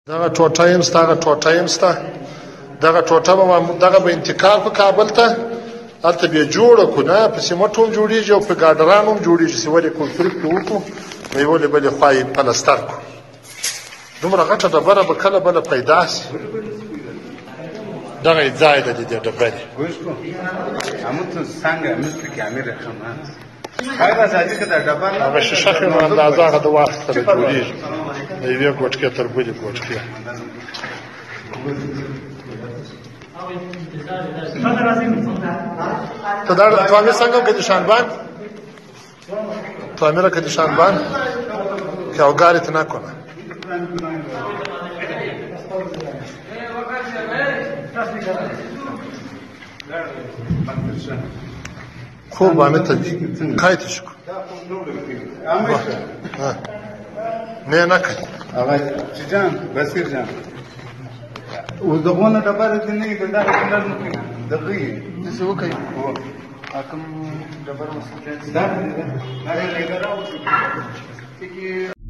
دغه ټوټه یم ستا هغه ټوټه یم ستا دغه ټوټه به دغه به انتقال کړو کابل ته هلته بیا جوړه کړو نه په سیمټو هم جوړېږي او په ګاډرانو هم جوړېږي چې ولې کنفلیکټ وکړو په یولې بلې خوا یې پلستر کړو دومره غټه ډبره به کله بله پیدا شي دغه یې ځای ده د دې ډبرې هغه شیشه خو اندازه هغه د وخت سره جوړېږي د یوې ګوټکې تر بلې ګوټکې تو امیر څنګه که د شانبان تو امیر که د شانبان که اوگاری ت نکنه خوب امیر تا کایتش کن نه نکن چی جان بسیر جان او دغونه ډبره دې نه کړه دا کلر نه کړه دغه یې څه وکړي اکم ډبره مسله دا نه لګراو چې